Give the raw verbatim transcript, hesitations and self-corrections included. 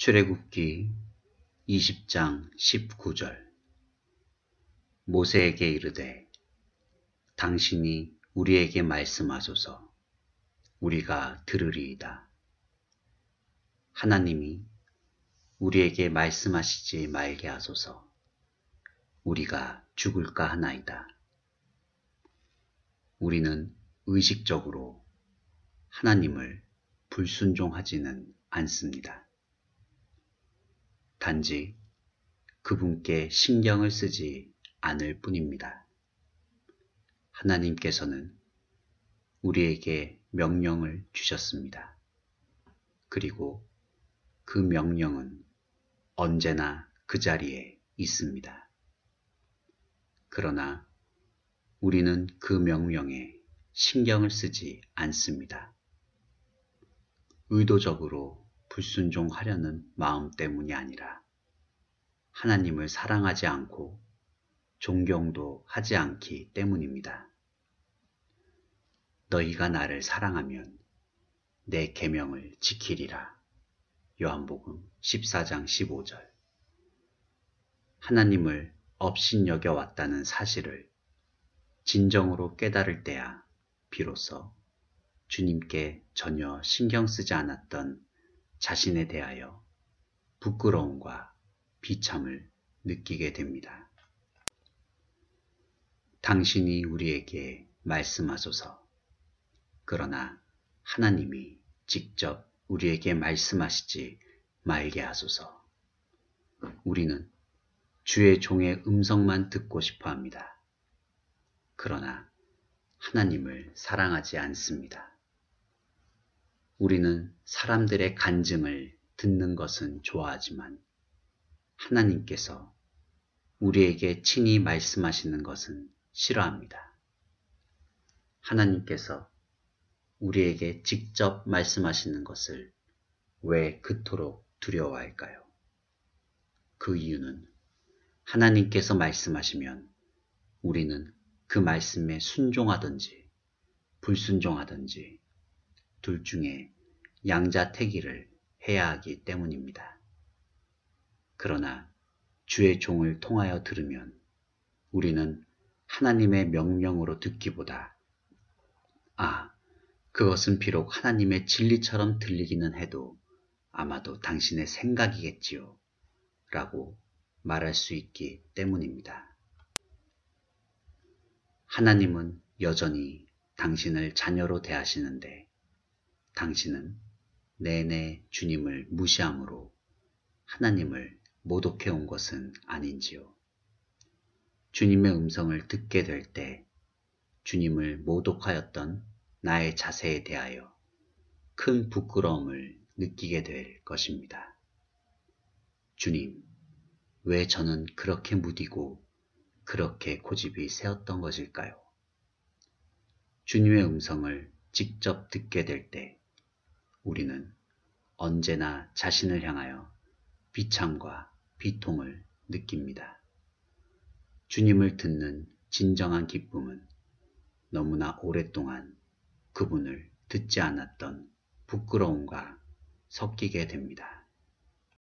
출애굽기 이십 장 십구 절. 모세에게 이르되 당신이 우리에게 말씀하소서 우리가 들으리이다. 하나님이 우리에게 말씀하시지 말게 하소서 우리가 죽을까 하나이다. 우리는 의식적으로 하나님을 불순종하지는 않습니다. 단지 그분께 신경을 쓰지 않을 뿐입니다. 하나님께서는 우리에게 명령을 주셨습니다. 그리고 그 명령은 언제나 그 자리에 있습니다. 그러나 우리는 그 명령에 신경을 쓰지 않습니다. 의도적으로 불순종하려는 마음 때문이 아니라 하나님을 사랑하지 않고 존경도 하지 않기 때문입니다. 너희가 나를 사랑하면 내 계명을 지키리라. 요한복음 십사 장 십오 절. 하나님을 업신여겨 왔다는 사실을 진정으로 깨달을 때야 비로소 주님께 전혀 신경 쓰지 않았던 자신에 대하여 부끄러움과 비참을 느끼게 됩니다. 당신이 우리에게 말씀하소서. 그러나 하나님이 직접 우리에게 말씀하시지 말게 하소서. 우리는 주의 종의 음성만 듣고 싶어 합니다. 그러나 하나님을 사랑하지 않습니다. 우리는 사람들의 간증을 듣는 것은 좋아하지만 하나님께서 우리에게 친히 말씀하시는 것은 싫어합니다. 하나님께서 우리에게 직접 말씀하시는 것을 왜 그토록 두려워할까요? 그 이유는 하나님께서 말씀하시면 우리는 그 말씀에 순종하든지 불순종하든지 둘 중에 양자택일을 해야 하기 때문입니다. 그러나 주의 종을 통하여 들으면 우리는 하나님의 명령으로 듣기보다 아, 그것은 비록 하나님의 진리처럼 들리기는 해도 아마도 당신의 생각이겠지요 라고 말할 수 있기 때문입니다. 하나님은 여전히 당신을 자녀로 대하시는데 당신은 내내 주님을 무시함으로 하나님을 모독해온 것은 아닌지요. 주님의 음성을 듣게 될 때 주님을 모독하였던 나의 자세에 대하여 큰 부끄러움을 느끼게 될 것입니다. 주님, 왜 저는 그렇게 무디고 그렇게 고집이 세었던 것일까요? 주님의 음성을 직접 듣게 될 때 우리는 언제나 자신을 향하여 비참과 비통을 느낍니다. 주님을 듣는 진정한 기쁨은 너무나 오랫동안 그분을 듣지 않았던 부끄러움과 섞이게 됩니다.